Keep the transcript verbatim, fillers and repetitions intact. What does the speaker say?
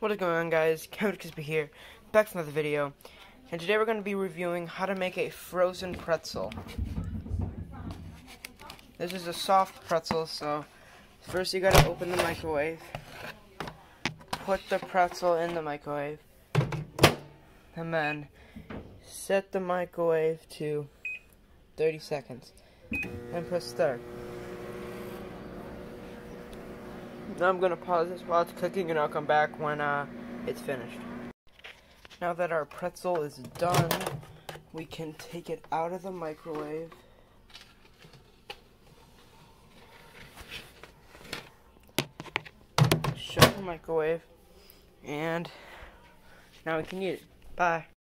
What is going on, guys? Kevin Crispy here, back with another video, and today we're going to be reviewing how to make a frozen pretzel. This is a soft pretzel, so first you got to open the microwave, put the pretzel in the microwave, and then set the microwave to thirty seconds, and press start. Now I'm going to pause this while it's cooking, and I'll come back when uh, it's finished. Now that our pretzel is done, we can take it out of the microwave. Shut the microwave, and now we can eat it. Bye.